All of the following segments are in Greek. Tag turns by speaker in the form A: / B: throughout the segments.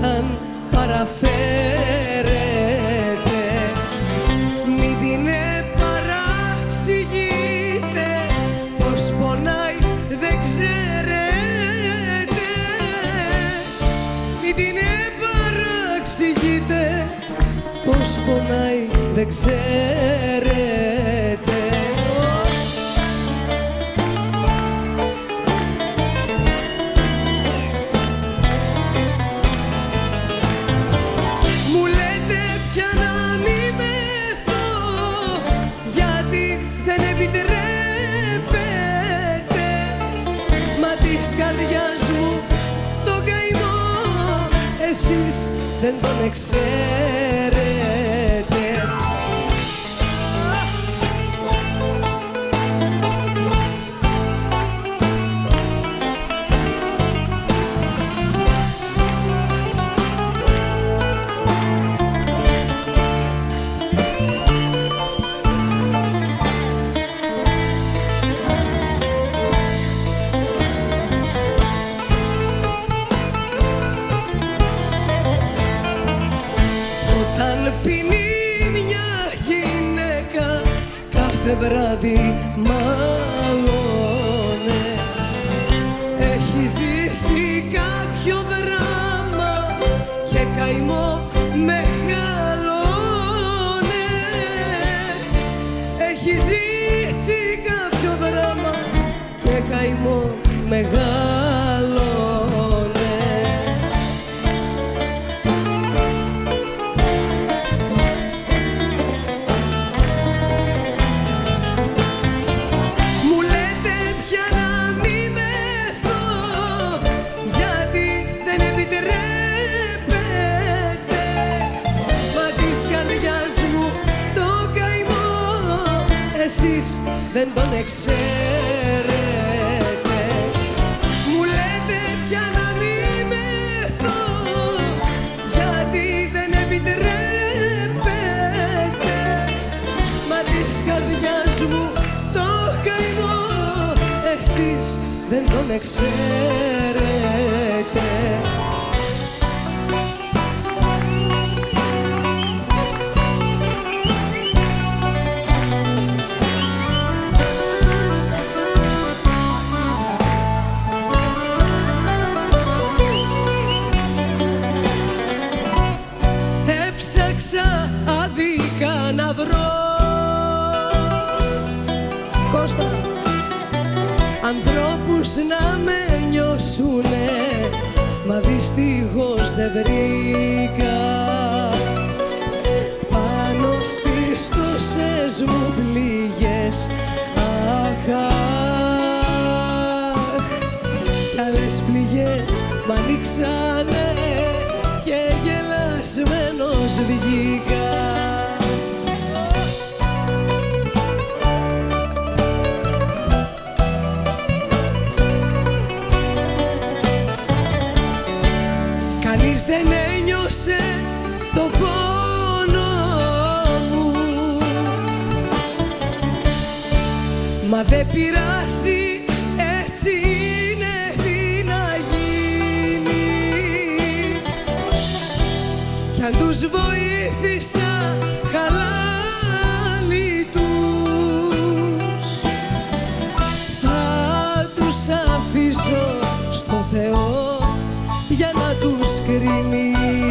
A: όταν παραφέρεται. Μην την παραξηγείτε, πως πονάει δεν ξέρετε. Μην την παραξηγείτε, πως πονάει δεν ξέρετε. Μου λέτε πια να μη μεθώ, γιατί δεν επιτρέπετε. Μα της καρδιάς μου τον καημό εσείς δεν τον ξέρετε. Όταν πίνει μια γυναίκα κάθε βράδυ μάλλονε, έχει ζήσει κάποιο δράμα και καημό μεγαλώνε. Έχει ζήσει κάποιο δράμα και καημό μεγαλώνε. Εσείς δεν τον ξέρετε. Μου λέτε πια να μη μεθώ, γιατί δεν επιτρέπετε. Μα της καρδιάς μου το καημό εσείς δεν τον ξέρετε. Έψαξα άδικα να βρω, Κώστα, ανθρώπους να με νιώσουνε, μα δυστυχώς δεν βρήκα. Πάνω στις τόσες μου πληγές, αχ, κι άλλες πληγές μ' ανοίξανε και γελασμένος βγήκα. Κανείς δεν ένιωσε το πόνο μου, μα δεν πειράζει, έτσι είναι, τι να γίνει. Κι αν τους βοήθησα χαλάλι τους, θα τους αφήσω στο Θεό για να τους κρίνει.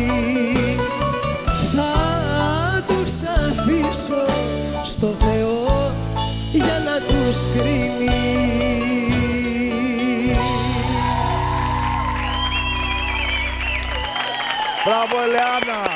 A: Θα τους αφήσω στο Θεό για να τους κρίνει.
B: Μπράβο, Ελεάνα!